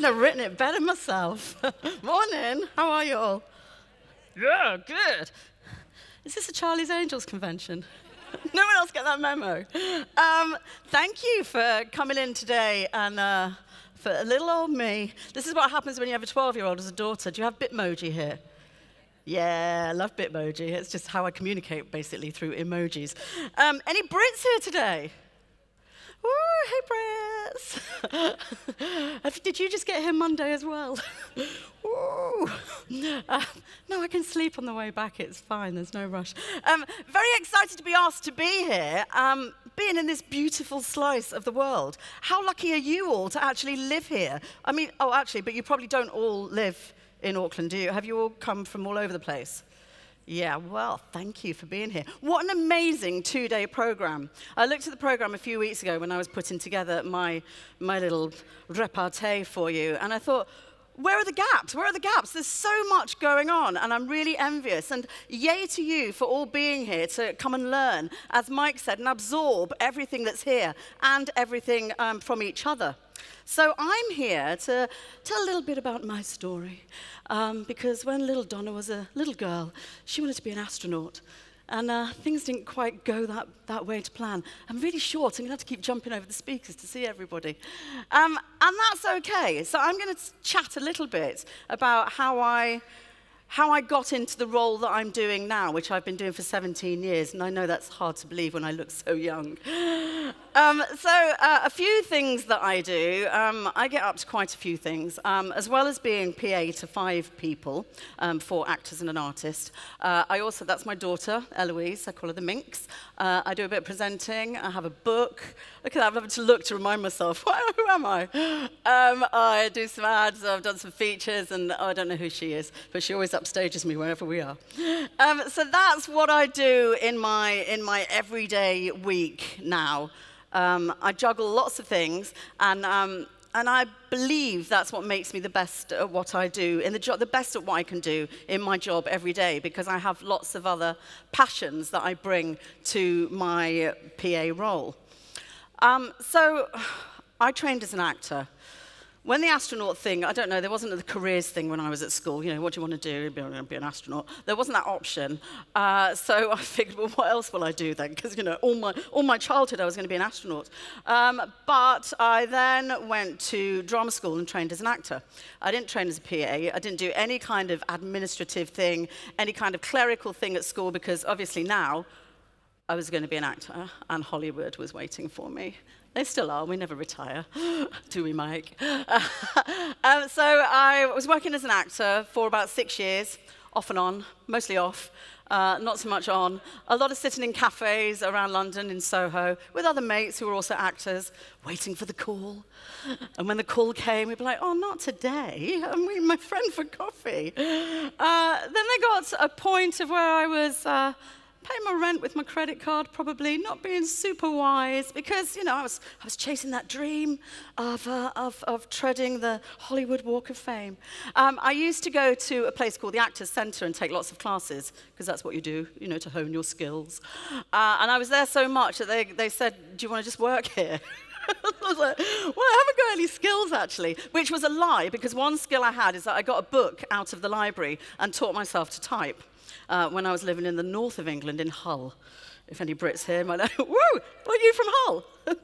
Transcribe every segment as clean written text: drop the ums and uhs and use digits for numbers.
couldn't have written it better myself. Morning, how are you all? Yeah, good. Is this a Charlie's Angels convention? No one else get that memo. Thank you for coming in today and for little old me. This is what happens when you have a 12-year-old as a daughter. Do you have Bitmoji here? Yeah, I love Bitmoji. It's just how I communicate, basically, through emojis. Any Brits here today? Woo, hey, Brits. Did you just get here Monday as well? Woo. No, I can sleep on the way back. It's fine. There's no rush. Very excited to be asked to be here, being in this beautiful slice of the world. How lucky are you all to actually live here? I mean, oh, actually, but you probably don't all live in Auckland, do you? Have you all come from all over the place? Yeah, well, thank you for being here. What an amazing two-day program. I looked at the program a few weeks ago when I was putting together my little repartee for you, and I thought, where are the gaps? Where are the gaps? There's so much going on, and I'm really envious. And yay to you for all being here to come and learn, as Mike said, and absorb everything that's here and everything from each other. So I'm here to tell a little bit about my story, because when little Donna was a little girl, she wanted to be an astronaut. And things didn't quite go that way to plan. I'm really short. I'm going to have to keep jumping over the speakers to see everybody. And that's OK. So I'm going to chat a little bit about how I got into the role that I'm doing now, which I've been doing for 17 years. And I know that's hard to believe when I look so young. A few things that I do. I get up to quite a few things, as well as being PA to 5 people, 4 actors and an artist. That's my daughter, Eloise. I call her the Minx. I do a bit of presenting. I have a book. Look at that. I'm having to look to remind myself, who am I? I do some ads. I've done some features, and I don't know who she is, but she always upstages me wherever we are. So that's what I do in my everyday week now. I juggle lots of things, and I believe that's what makes me the best at what I do, the best at what I can do in my job every day, because I have lots of other passions that I bring to my PA role. So I trained as an actor. When the astronaut thing, I don't know, there wasn't the careers thing when I was at school. You know, what do you want to do? Be an astronaut. There wasn't that option. So I figured, well, what else will I do then? Because, you know, all my childhood I was going to be an astronaut. But I then went to drama school and trained as an actor. I didn't train as a PA. I didn't do any kind of administrative thing, any kind of clerical thing at school, because obviously now I was going to be an actor, and Hollywood was waiting for me. They still are. We never retire, do we, Mike? So I was working as an actor for about 6 years, off and on, mostly off, not so much on. A lot of sitting in cafes around London, in Soho, with other mates who were also actors, waiting for the call. And when the call came, we'd be like, oh, not today. I'm meeting my friend for coffee. Then they got to a point of where I was paying my rent with my credit card, probably, not being super wise, because, you know, I was chasing that dream of treading the Hollywood Walk of Fame. I used to go to a place called the Actors Centre and take lots of classes, because that's what you do, you know, to hone your skills. And I was there so much that they said, do you want to just work here? I was like, well, I haven't got any skills, actually, which was a lie, because one skill I had is that I got a book out of the library and taught myself to type. When I was living in the north of England, in Hull. If any Brits here might know, woo, are you from Hull?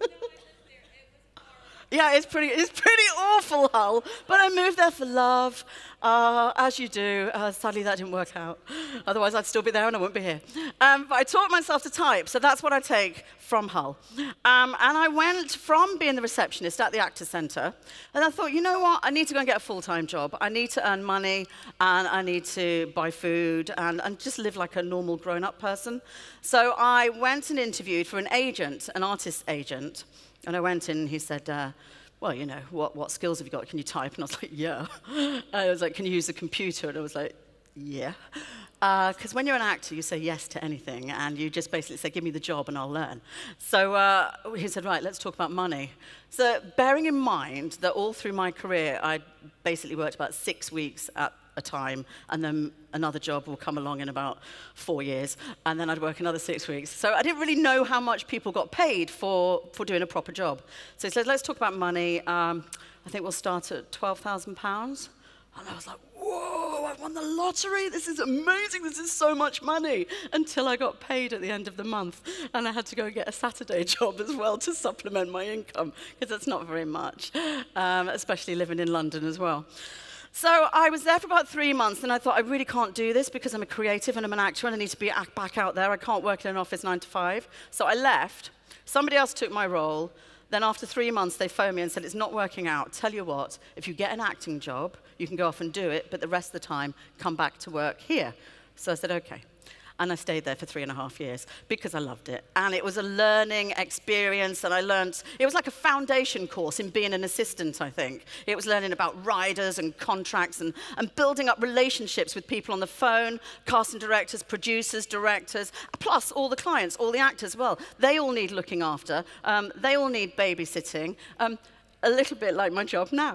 Yeah, it's pretty awful, Hull. But I moved there for love, as you do. Sadly, that didn't work out. Otherwise, I'd still be there and I wouldn't be here. But I taught myself to type, so that's what I take from Hull. And I went from being the receptionist at the Actors Centre, and I thought, you know what? I need to go and get a full-time job. I need to earn money, and I need to buy food, and just live like a normal grown-up person. So I went and interviewed for an agent, an artist agent. And I went in and he said, well, you know, what skills have you got? Can you type? And I was like, yeah. I was like, can you use a computer? And I was like, yeah. Because when you're an actor, you say yes to anything, and you just basically say, give me the job and I'll learn. So he said, right, let's talk about money. So bearing in mind that all through my career, I basically worked about 6 weeks at a time, and then another job will come along in about 4 years, and then I'd work another 6 weeks. So I didn't really know how much people got paid for doing a proper job. So he said, let's talk about money. I think we'll start at £12,000. And I was like, whoa, I won the lottery. This is amazing. This is so much money. Until I got paid at the end of the month. And I had to go and get a Saturday job as well to supplement my income, because that's not very much, especially living in London as well. So I was there for about 3 months, and I thought, I really can't do this because I'm a creative and I'm an actor and I need to be back out there. I can't work in an office 9 to 5. So I left. Somebody else took my role. Then after 3 months, they phoned me and said, it's not working out. Tell you what, if you get an acting job, you can go off and do it, but the rest of the time, come back to work here. So I said, okay. And I stayed there for 3.5 years because I loved it. And it was a learning experience, and I learned, it was like a foundation course in being an assistant, I think. It was learning about riders and contracts and building up relationships with people on the phone, casting directors, producers, directors, plus all the clients, all the actors. Well, they all need looking after. They all need babysitting. A little bit like my job now.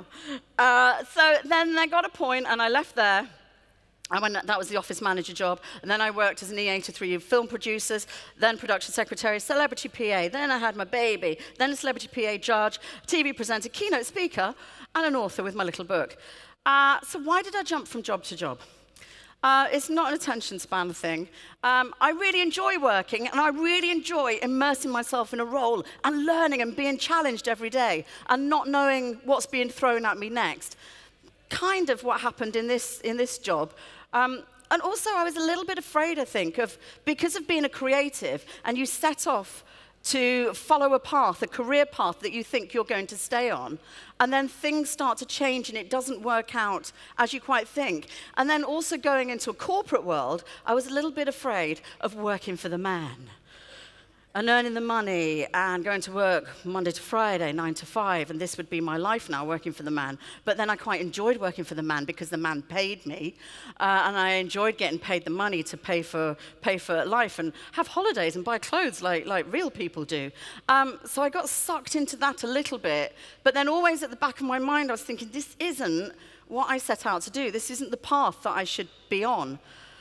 So then I got a point, and I left there. That was the office manager job, and then I worked as an EA to 3 film producers, then production secretary, celebrity PA, then I had my baby, then a celebrity PA judge, TV presenter, keynote speaker, and an author with my little book. So why did I jump from job to job? It's not an attention span thing. I really enjoy working, and I really enjoy immersing myself in a role and learning and being challenged every day and not knowing what's being thrown at me next. Kind of what happened in this job. And also, I was a little bit afraid, I think, because of being a creative, and you set off to follow a path, a career path that you think you're going to stay on, and then things start to change and it doesn't work out as you quite think. And then also going into a corporate world, I was a little bit afraid of working for the man. And earning the money and going to work Monday to Friday, 9 to 5, and this would be my life now, working for the man. But then I quite enjoyed working for the man because the man paid me, and I enjoyed getting paid the money to pay for life and have holidays and buy clothes like real people do. So I got sucked into that a little bit, but then always at the back of my mind I was thinking, this isn't what I set out to do. This isn't the path that I should be on.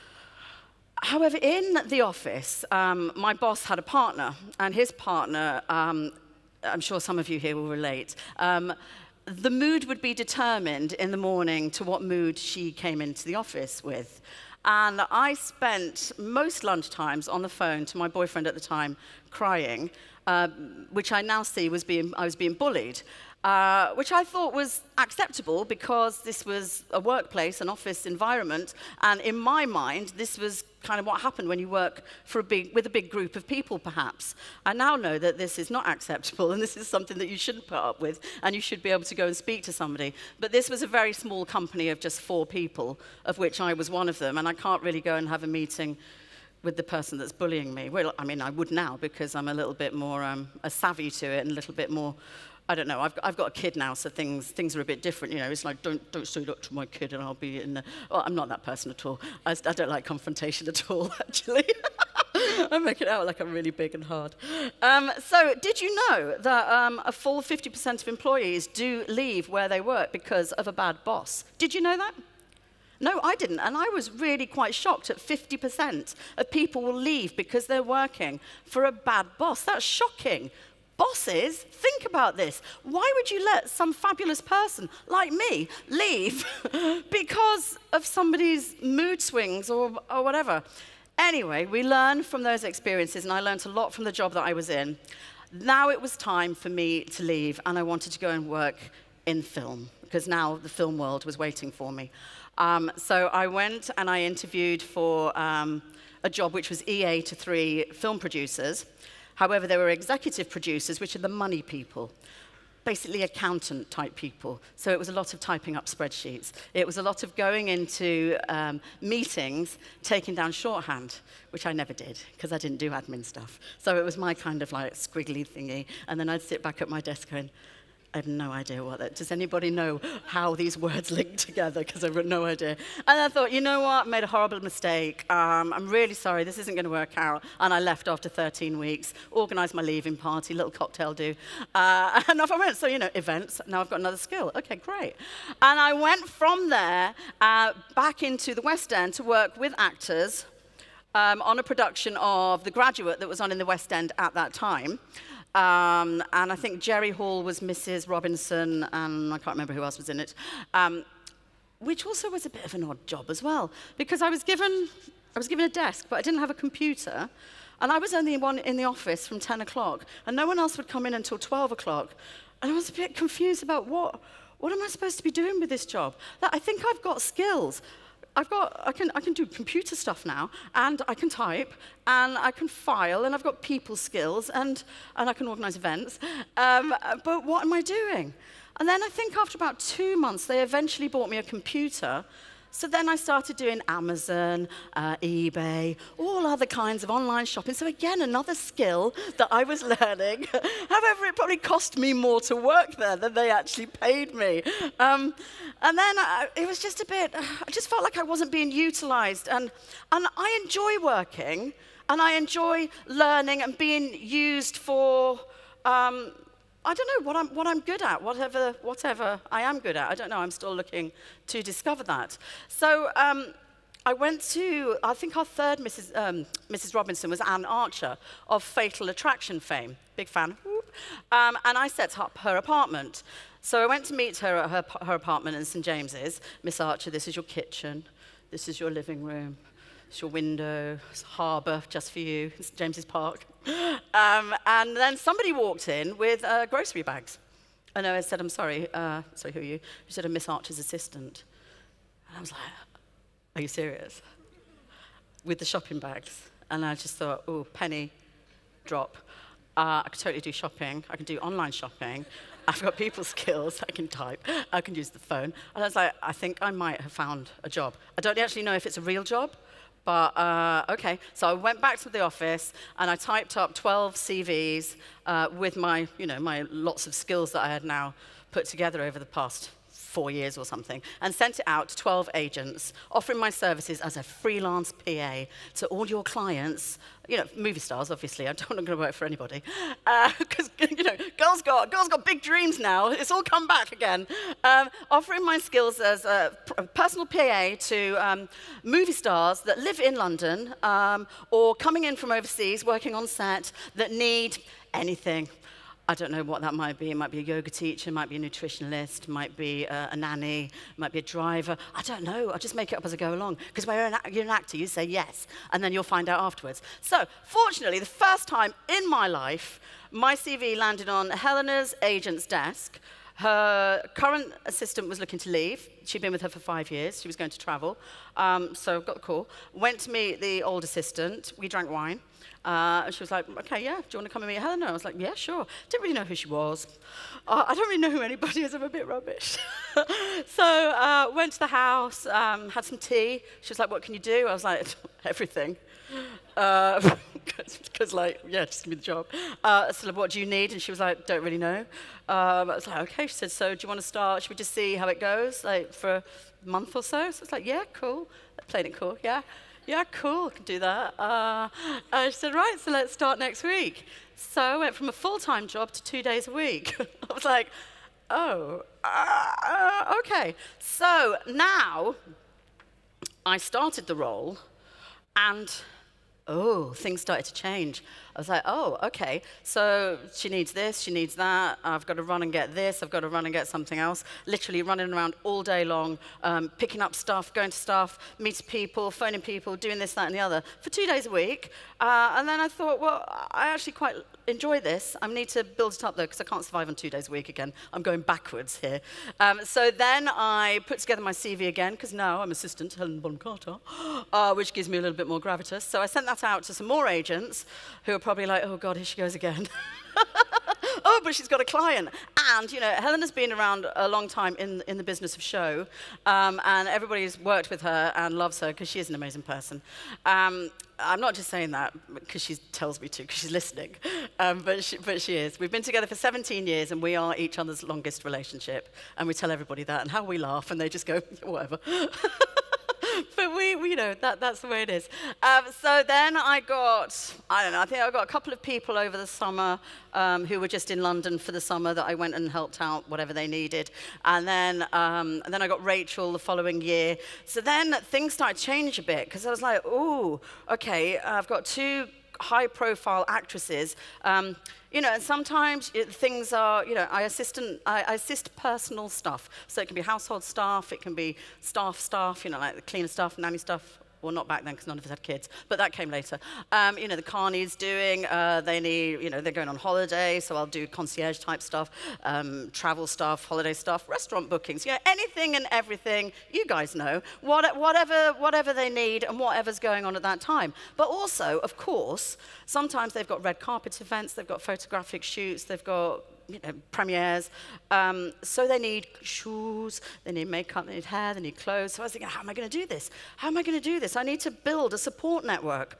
However, in the office, my boss had a partner, and his partner, I'm sure some of you here will relate, the mood would be determined in the morning to what mood she came into the office with. And I spent most lunchtimes on the phone to my boyfriend at the time, crying, which I now see I was being bullied. Which I thought was acceptable because this was a workplace, an office environment, and in my mind, this was kind of what happened when you work with a big group of people, perhaps. I now know that this is not acceptable, and this is something that you shouldn't put up with, and you should be able to go and speak to somebody. But this was a very small company of just 4 people, of which I was one of them, and I can't really go and have a meeting with the person that's bullying me. Well, I mean, I would now because I'm a little bit more savvy to it and a little bit more. I don't know, I've got a kid now, so things are a bit different, you know. It's like, don't say that to my kid and I'll be in the... Well, I'm not that person at all. I don't like confrontation at all, actually. I make it out like I'm really big and hard. So did you know that a full 50% of employees do leave where they work because of a bad boss? Did you know that? No, I didn't, and I was really quite shocked at 50% of people will leave because they're working for a bad boss. That's shocking. Bosses, think about this. Why would you let some fabulous person like me leave because of somebody's mood swings or whatever? Anyway, we learn from those experiences, and I learned a lot from the job that I was in. Now it was time for me to leave, and I wanted to go and work in film, because now the film world was waiting for me. So I went and I interviewed for a job which was EA to 3 film producers. However, there were executive producers, which are the money people, basically accountant-type people. So it was a lot of typing up spreadsheets. It was a lot of going into meetings, taking down shorthand, which I never did, because I didn't do admin stuff. So it was my kind of like squiggly thingy, and then I'd sit back at my desk going, I have no idea what that... Does anybody know how these words link together? Because I've got no idea. And I thought, you know what? I made a horrible mistake. I'm really sorry. This isn't going to work out. And I left after 13 weeks, organised my leaving party, little cocktail do. And off I went. So, you know, events. Now I've got another skill. OK, great. And I went from there back into the West End to work with actors on a production of The Graduate that was on in the West End at that time. And I think Jerry Hall was Mrs. Robinson, and I can't remember who else was in it, which also was a bit of an odd job as well, because I was given a desk, but I didn't have a computer, and I was only one in the office from 10 o'clock, and no one else would come in until 12 o'clock, and I was a bit confused about what am I supposed to be doing with this job? I think I've got skills. I can do computer stuff now, and I can type, and I can file, and I've got people skills, and I can organize events, but what am I doing? And then I think after about 2 months, they eventually bought me a computer. So then I started doing Amazon, eBay, all other kinds of online shopping. So again, another skill that I was learning. However, it probably cost me more to work there than they actually paid me. And then it was just a bit, I just felt like I wasn't being utilized. And I enjoy working, and I enjoy learning and being used for, I don't know what I'm good at, whatever I am good at. I don't know, I'm still looking to discover that. So I went to, I think our third Mrs. Robinson was Anne Archer of Fatal Attraction fame, big fan. And I set up her apartment. So I went to meet her at her apartment in St. James's. Miss Archer, this is your kitchen, this is your living room. It's your window, it's a harbour just for you, it's James's Park. And then somebody walked in with grocery bags. And I said, I'm sorry, sorry, who are you? She said, I'm Miss Archer's assistant. And I was like, are you serious? With the shopping bags. And I just thought, oh, penny drop. I could totally do shopping. I can do online shopping. I've got people skills. I can type. I can use the phone. And I was like, I think I might have found a job. I don't actually know if it's a real job. But, OK, so I went back to the office, and I typed up 12 CVs with my lots of skills that I had now put together over the past 4 years or something, and sent it out to 12 agents, offering my services as a freelance PA to all your clients, movie stars, obviously. I don't want to work for anybody, because girls got big dreams now. It's all come back again. Offering my skills as a personal PA to movie stars that live in London or coming in from overseas, working on set, that need anything. I don't know what that might be. It might be a yoga teacher, it might be a nutritionalist, it might be a nanny, it might be a driver. I don't know. I'll just make it up as I go along. Because when you're an actor, you say yes, and then you'll find out afterwards. So, fortunately, the first time in my life, my CV landed on Helena's agent's desk. Her current assistant was looking to leave. She'd been with her for 5 years. She was going to travel. So got the call. Went to meet the old assistant. We drank wine. And she was like, OK, yeah, do you want to come and meet Helena? I was like, yeah, sure. Didn't really know who she was. I don't really know who anybody is. I'm a bit rubbish. So went to the house, had some tea. She was like, what can you do? I was like, everything. Because, yeah, just give me the job. So what do you need? And she was like, don't really know. I was like, OK. She said, so do you want to start? Should we just see how it goes, for a month or so? So I was like, yeah, cool. Playing it cool, yeah. Yeah, cool, I can do that. She said, right, so let's start next week. So I went from a full-time job to 2 days a week. I was like, oh, OK. So now I started the role, and things started to change. I was like, oh, OK, so she needs this, she needs that, I've got to run and get this, I've got to run and get something else. Literally running around all day long, picking up stuff, going to stuff, meeting people, phoning people, doing this, that, and the other, for 2 days a week. And then I thought, well, I actually quite enjoy this. I need to build it up, though, because I can't survive on 2 days a week again. I'm going backwards here. So then I put together my CV again, because now I'm assistant to Helena Bonham Carter, which gives me a little bit more gravitas. So I sent that out to some more agents who are probably like, oh, God, here she goes again. Oh, but she's got a client. And, Helena's been around a long time in the business of show, and everybody's worked with her and loves her because she is an amazing person. I'm not just saying that because she tells me to, because she's listening, but she is. We've been together for 17 years, and we are each other's longest relationship, and we tell everybody that, and how we laugh, and they just go, whatever. But that's the way it is. So then I think I got a couple of people over the summer who were just in London for the summer that I went and helped out whatever they needed. And then I got Rachel the following year. So then things started to change a bit, because I was like, oh, OK, I've got 2 high-profile actresses. You know, and sometimes things are, you know, I assist personal stuff. So it can be household staff, it can be staff, you know, like the cleaner stuff, nanny stuff. Well, not back then, because none of us had kids, but that came later. You know, the car needs doing, they need, you know, they're going on holiday, so I'll do concierge type stuff, travel stuff, holiday stuff, restaurant bookings, you know, anything and everything, you guys know, whatever they need and whatever's going on at that time. But also, of course, sometimes they've got red carpet events, they've got photographic shoots, they've got, you know, premieres, so they need shoes, they need makeup, they need hair, they need clothes. So I was thinking, how am I going to do this? How am I going to do this? I need to build a support network.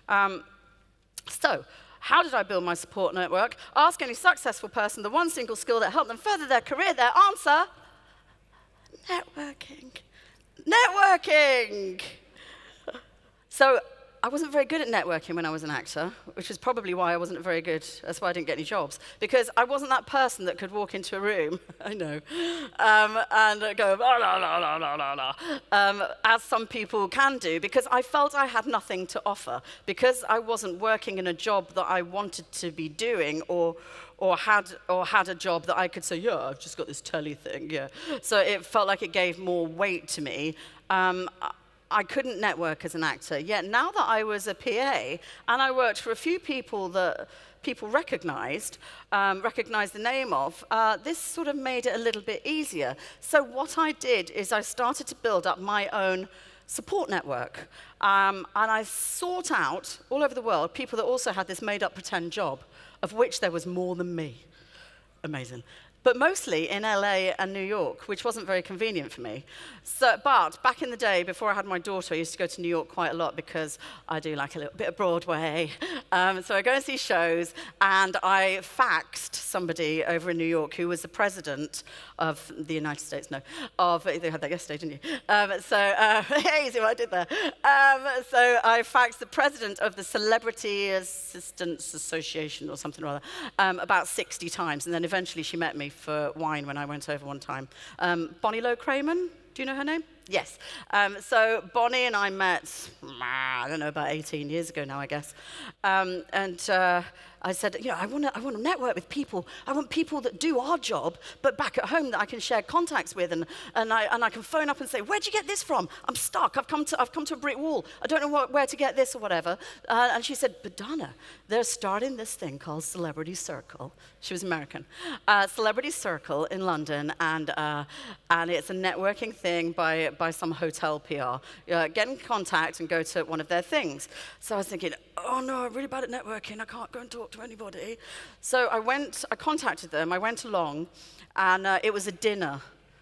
So how did I build my support network? Ask any successful person the one single skill that helped them further their career. Their answer, networking. Networking! So I wasn't very good at networking when I was an actor, which is probably why I wasn't very good. That's why I didn't get any jobs, because I wasn't that person that could walk into a room, I know, and go, la, la, la, la, la, la, as some people can do, because I felt I had nothing to offer, because I wasn't working in a job that I wanted to be doing, or had a job that I could say, yeah, I've just got this telly thing, yeah. So it felt like it gave more weight to me. I couldn't network as an actor, yet now that I was a PA, and I worked for a few people that people recognized the name of, this sort of made it a little bit easier. So what I did is I started to build up my own support network, and I sought out, all over the world, people that also had this made-up pretend job, of which there was more than me. Amazing. But mostly in LA and New York, which wasn't very convenient for me. So, but back in the day, before I had my daughter, I used to go to New York quite a lot because I do like a little bit of Broadway. So I go and see shows, and I faxed somebody over in New York who was the president of the United States, no, they had that yesterday, didn't you? Hey, see what I did there. So I faxed the president of the Celebrity Assistance Association or something or other about 60 times, and then eventually she met me for wine when I went over one time. Bonnie Lowe-Cramen, do you know her name? Yes. So Bonnie and I met, I don't know, about 18 years ago now, I guess. I said, you know, I want to network with people. I want people that do our job, but back at home that I can share contacts with, and I can phone up and say, where'd you get this from? I'm stuck. I've come to a brick wall. I don't know where to get this or whatever. And she said, but Donna, they're starting this thing called Celebrity Circle. She was American. Celebrity Circle in London, and it's a networking thing by some hotel PR. Get in contact and go to one of their things. So I was thinking, oh no, I'm really bad at networking. I can't go and talk to anybody. So I contacted them, I went along, and it was a dinner.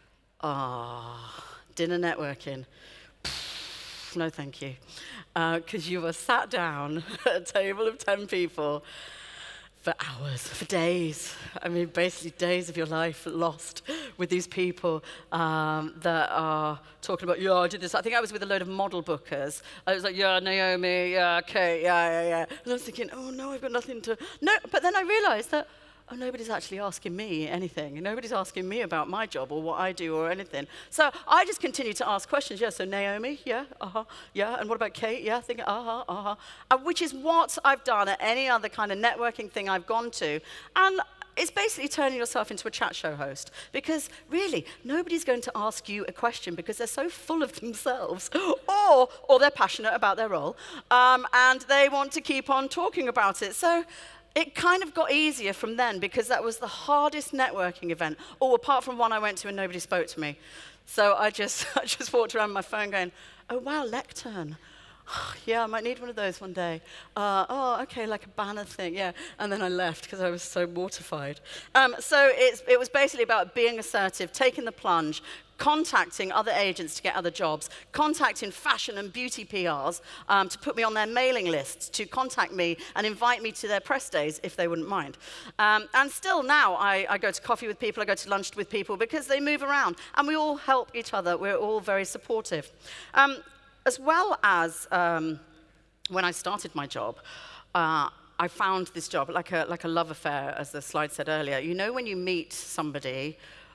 Dinner networking. No, thank you. Because you were sat down at a table of 10 people for hours, for days. I mean, basically days of your life lost with these people that are talking about, yeah, I did this. I think I was with a load of model bookers. I was like, yeah, Naomi, yeah, Kate, yeah. And I was thinking, oh no, I've got nothing to, no. But then I realized that, oh, nobody's actually asking me anything. Nobody's asking me about my job or what I do or anything. So I just continued to ask questions. Yeah, so Naomi, yeah, yeah. And what about Kate? Yeah, thinking, which is what I've done at any other kind of networking thing I've gone to. And it's basically turning yourself into a chat show host, because really, nobody's going to ask you a question because they're so full of themselves, or they're passionate about their role, and they want to keep on talking about it. So it kind of got easier from then, because that was the hardest networking event, apart from one I went to and nobody spoke to me. So I just walked around with my phone going, oh wow, lectern. Yeah, I might need one of those one day. Okay, like a banner thing, yeah. And then I left because I was so mortified. So it was basically about being assertive, taking the plunge, contacting other agents to get other jobs, contacting fashion and beauty PRs to put me on their mailing lists, to contact me and invite me to their press days if they wouldn't mind. And still now, I go to coffee with people, I go to lunch with people, because they move around, and we all help each other. We're all very supportive. As well as when I started my job, I found this job like a love affair, as the slide said earlier. You know, when you meet somebody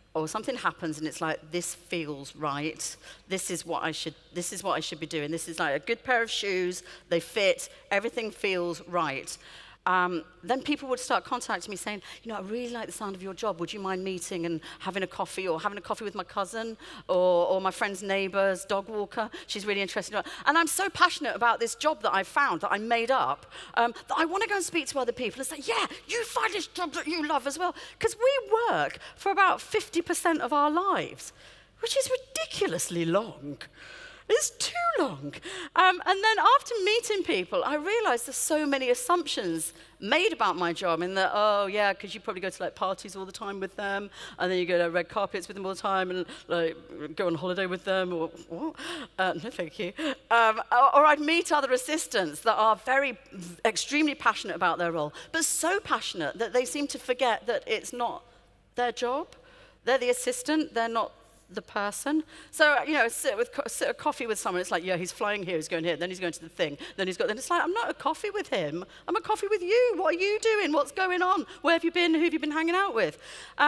or something happens and it's like, this feels right. This is what I should be doing. This is like a good pair of shoes. They fit. Everything feels right. Then people would start contacting me saying, I really like the sound of your job. Would you mind meeting and having a coffee, or having a coffee with my cousin, or my friend's neighbor's dog walker? She's really interested. And I'm so passionate about this job that I found, that I made up, that I want to go and speak to other people and say, yeah, you find this job that you love as well. Because we work for about 50% of our lives, which is ridiculously long. It's too long. And then after meeting people, I realized there's so many assumptions made about my job, in that, oh yeah, because you probably go to like parties all the time with them, and then you go to red carpets with them all the time, and like go on holiday with them, or what? No, thank you. Or I'd meet other assistants that are extremely passionate about their role, but so passionate that they seem to forget that it's not their job. They're the assistant, they're not the person. So, sit a coffee with someone, it's like, yeah, he's flying here, he's going here, then he's going to the thing, then it's like, I'm not a coffee with him, I'm a coffee with you. What are you doing? What's going on? Where have you been? Who have you been hanging out with?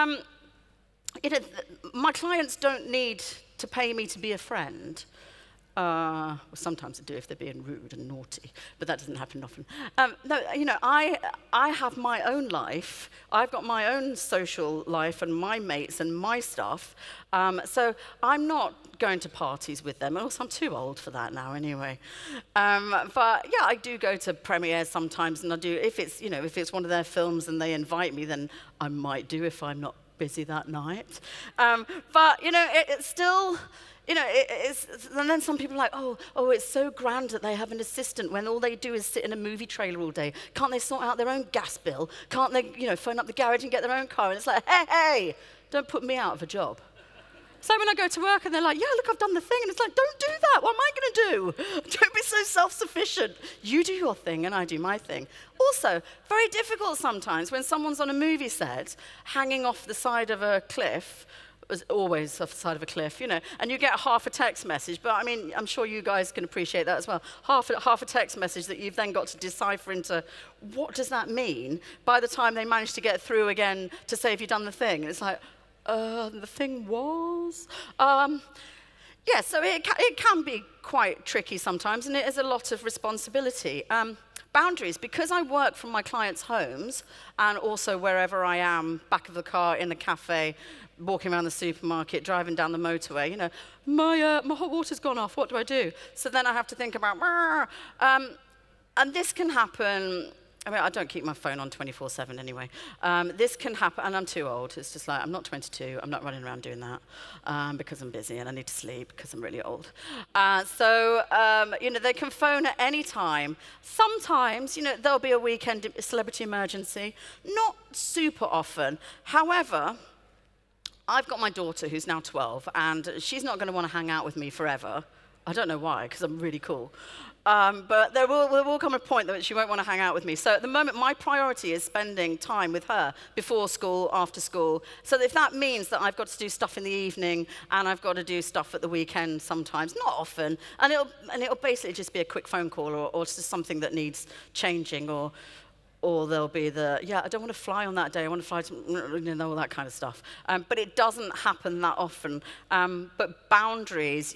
My clients don't need to pay me to be a friend. Well, sometimes I do if they're being rude and naughty, but that doesn't happen often. No, I have my own life. I've got my own social life and my mates and my stuff. So I'm not going to parties with them. Also, I'm too old for that now anyway. But yeah, I do go to premieres sometimes, and I do, if it's one of their films and they invite me, then I might do if I'm not busy that night. But it's still, and then some people are like, oh, it's so grand that they have an assistant when all they do is sit in a movie trailer all day. Can't they sort out their own gas bill? Can't they, phone up the garage and get their own car? And it's like, hey, don't put me out of a job. So when I go to work and they're like, yeah, look, I've done the thing. And it's like, don't do that. What am I going to do? Don't be so self-sufficient. You do your thing and I do my thing. Also, very difficult sometimes when someone's on a movie set hanging off the side of a cliff, always off the side of a cliff, and you get half a text message, but I mean, I'm sure you guys can appreciate that as well. Half a text message that you've then got to decipher into, what does that mean, by the time they manage to get through again to say, have you done the thing? And it's like, the thing was? Yeah, so it can be quite tricky sometimes, and it is a lot of responsibility. Boundaries, because I work from my clients' homes, and also wherever I am, back of the car, in the cafe, walking around the supermarket, driving down the motorway, my hot water's gone off, what do I do? So then I have to think about, and this can happen. I mean, I don't keep my phone on 24/7 anyway. This can happen, and I'm too old. It's just like, I'm not 22, I'm not running around doing that because I'm busy and I need to sleep because I'm really old. So they can phone at any time. Sometimes, there'll be a weekend celebrity emergency. Not super often. However, I've got my daughter who's now 12, and she's not going to want to hang out with me forever. I don't know why, because I'm really cool. But there will come a point that she won't want to hang out with me. So at the moment, my priority is spending time with her before school, after school. So if that means that I've got to do stuff in the evening and I've got to do stuff at the weekend sometimes, not often, and it'll basically just be a quick phone call or just something that needs changing, or there'll be I don't want to fly on that day, I want to fly to, all that kind of stuff. But it doesn't happen that often. But boundaries,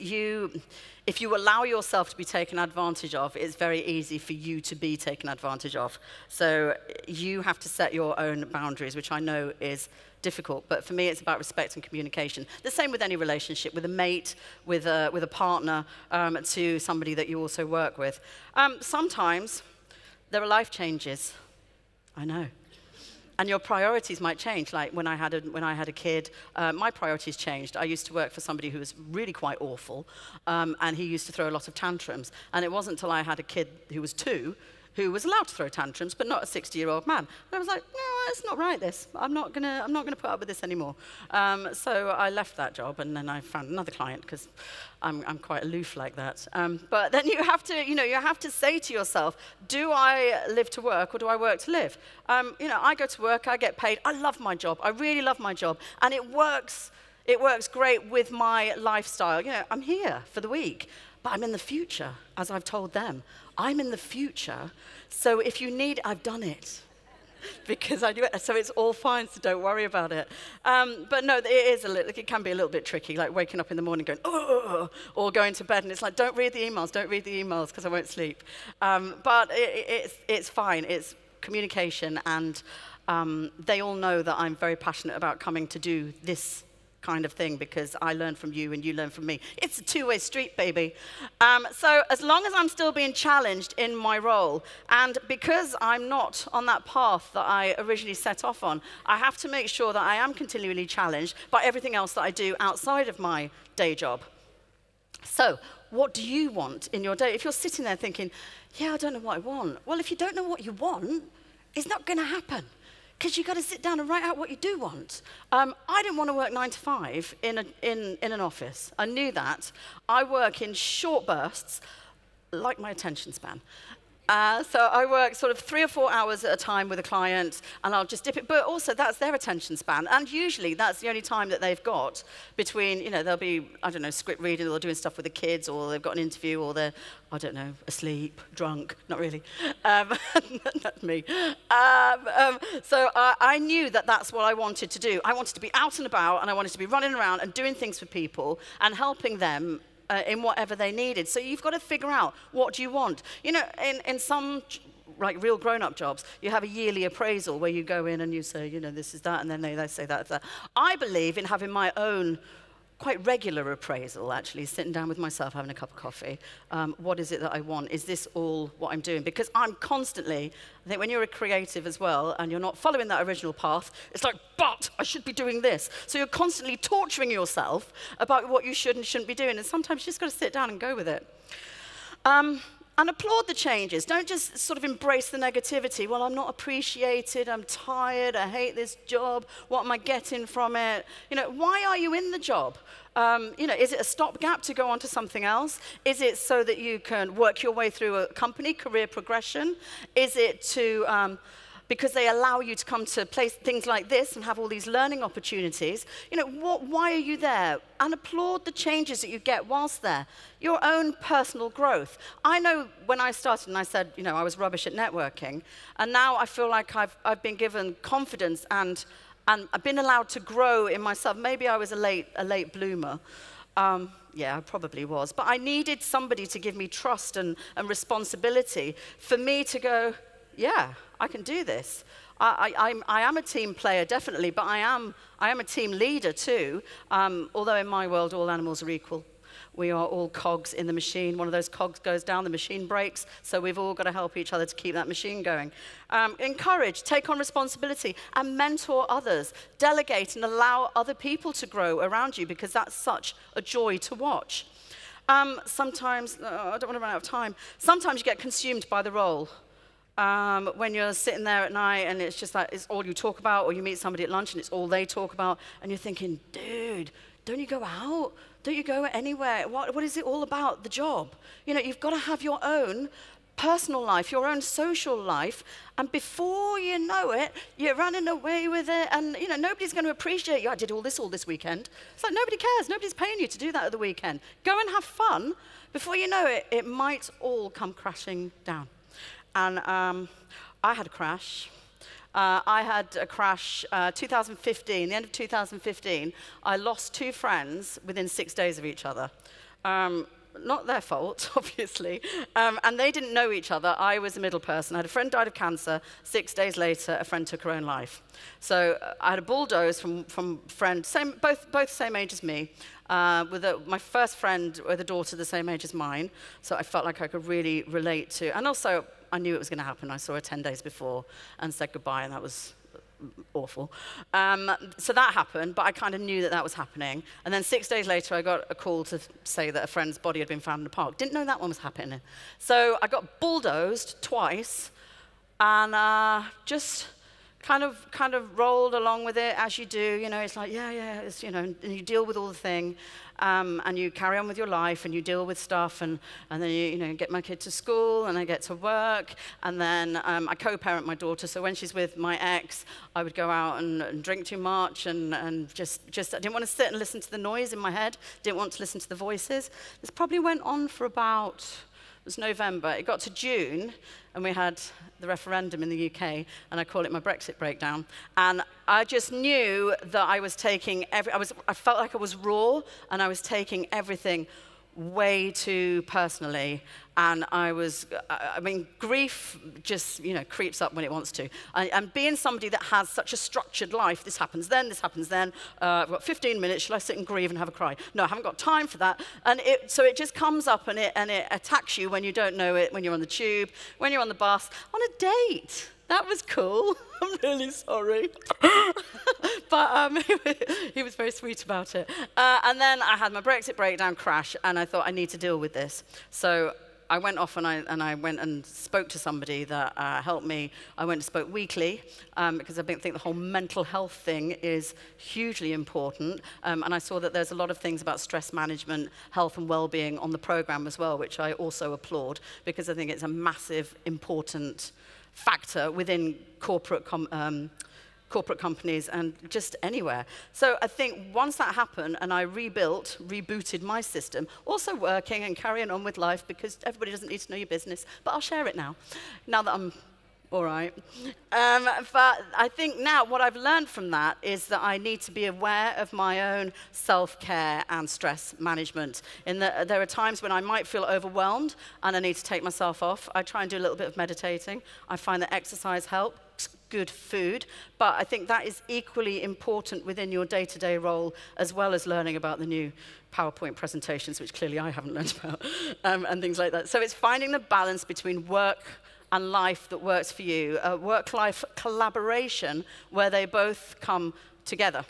if you allow yourself to be taken advantage of, it's very easy for you to be taken advantage of. So you have to set your own boundaries, which I know is difficult, but for me it's about respect and communication. The same with any relationship, with a mate, with a partner, to somebody that you also work with. Sometimes there are life changes. I know. And your priorities might change. Like when I had a kid, my priorities changed. I used to work for somebody who was really quite awful, and he used to throw a lot of tantrums. And it wasn't until I had a kid who was 2 who was allowed to throw tantrums, but not a 60-year-old man. And I was like, no, it's not right, this. I'm not gonna put up with this anymore. So I left that job, and then I found another client, because I'm quite aloof like that. But then you have to say to yourself, do I live to work, or do I work to live? I go to work, I get paid. I love my job. I really love my job, and it works. It works great with my lifestyle. I'm here for the week, but I'm in the future, as I've told them. I'm in the future, so if you need, I've done it. because I knew it. So it's all fine, so don't worry about it. But no, it can be a little bit tricky, like waking up in the morning going, oh, or going to bed, and it's like, don't read the emails, because I won't sleep. But it's fine. It's communication, and they all know that I'm very passionate about coming to do this kind of thing, because I learn from you and you learn from me. It's a two-way street, baby. So as long as I'm still being challenged in my role, and because I'm not on that path that I originally set off on, I have to make sure that I am continually challenged by everything else that I do outside of my day job. So what do you want in your day? If you're sitting there thinking, yeah, I don't know what I want. Well, if you don't know what you want, it's not going to happen, because you've got to sit down and write out what you do want. I didn't want to work 9 to 5 in an office. I knew that. I work in short bursts, like my attention span. So I work sort of 3 or 4 hours at a time with a client, and I'll just dip it. But also, that's their attention span. And usually, that's the only time that they've got between, they'll be, I don't know, script reading, or they're doing stuff with the kids, or they've got an interview, or they're, I don't know, asleep, drunk. Not really. Not me. So I knew that that's what I wanted to do. I wanted to be out and about, and I wanted to be running around and doing things for people and helping them in whatever they needed. So you've got to figure out, what do you want? In some like real grown-up jobs, you have a yearly appraisal where you go in and you say, this is that, and then they say that's that. I believe in having my own quite regular appraisal, actually, sitting down with myself, having a cup of coffee. What is it that I want? Is this all what I'm doing? Because I'm constantly, I think when you're a creative as well, and you're not following that original path, it's like, but I should be doing this. So you're constantly torturing yourself about what you should and shouldn't be doing, and sometimes you just got to sit down and go with it. And applaud the changes. Don't just sort of embrace the negativity. Well, I'm not appreciated, I'm tired, I hate this job, what am I getting from it? Why are you in the job? Is it a stopgap to go on to something else? Is it so that you can work your way through a company, career progression? Is it to, because they allow you to come to things like this and have all these learning opportunities? Why are you there? And applaud the changes that you get whilst there. Your own personal growth. I know when I started and I said, I was rubbish at networking, and now I feel like I've been given confidence and I've been allowed to grow in myself. Maybe I was a late bloomer. Yeah, I probably was. But I needed somebody to give me trust and responsibility for me to go, yeah, I can do this. I am a team player, definitely, but I am a team leader too. Although in my world, all animals are equal. We are all cogs in the machine. One of those cogs goes down, the machine breaks, so we've all got to help each other to keep that machine going. Encourage, take on responsibility, and mentor others. Delegate and allow other people to grow around you, because that's such a joy to watch. Sometimes, I don't want to run out of time, sometimes you get consumed by the role. When you're sitting there at night and it's just like, it's all you talk about, or you meet somebody at lunch and it's all they talk about, and you're thinking, dude, don't you go out? Don't you go anywhere? What is it all about, the job? You've got to have your own personal life, your own social life, and before you know it, you're running away with it, and nobody's going to appreciate you. I did all this weekend. It's like, nobody cares. Nobody's paying you to do that at the weekend. Go and have fun. Before you know it, it might all come crashing down. And I had a crash. I had a crash 2015, the end of 2015. I lost 2 friends within 6 days of each other. Not their fault, obviously. And they didn't know each other. I was a middle person. I had a friend died of cancer. 6 days later, a friend took her own life. So I had a bulldoze from friend, both same age as me. My first friend with a daughter the same age as mine. So I felt like I could really relate to. And also, I knew it was going to happen. I saw her 10 days before and said goodbye, and that was awful. So that happened, but I kind of knew that was happening. And then 6 days later, I got a call to say that a friend's body had been found in the park. Didn't know that one was happening. So I got bulldozed twice, and just kind of rolled along with it as you do. It's like, yeah, it's, and you deal with all the thing. And you carry on with your life, and you deal with stuff, and then you get my kid to school, and I get to work, and then I co-parent my daughter, so when she's with my ex, I would go out and drink too much, and just I didn't want to sit and listen to the noise in my head, didn't want to listen to the voices. This probably went on for about was November. It got to June, and we had the referendum in the UK, and I call it my Brexit breakdown. And I just knew that I was taking I felt like I was raw, and I was taking everything way too personally. And I mean, grief just, creeps up when it wants to. And being somebody that has such a structured life, this happens then, I've got 15 minutes, shall I sit and grieve and have a cry? No, I haven't got time for that. And so it just comes up and it attacks you when you don't know it, when you're on the tube, when you're on the bus, on a date. That was cool. I'm really sorry. But he was very sweet about it. And then I had my Brexit breakdown crash, and I thought I need to deal with this. So I went off and I went and spoke to somebody that helped me. I went and spoke weekly because I think the whole mental health thing is hugely important. And I saw that there's a lot of things about stress management, health and well-being on the program as well, which I also applaud because I think it's a massive, important factor within corporate companies and just anywhere. So I think once that happened and I rebooted my system, also working and carrying on with life because everybody doesn't need to know your business, but I'll share it now that I'm all right. But I think now what I've learned from that is that I need to be aware of my own self-care and stress management. There are times when I might feel overwhelmed and I need to take myself off. I try and do a little bit of meditating. I find that exercise helps, good food, but I think that is equally important within your day-to-day role as well as learning about the new PowerPoint presentations, which clearly I haven't learned about, and things like that. So it's finding the balance between work and life that works for you, a work-life collaboration where they both come together.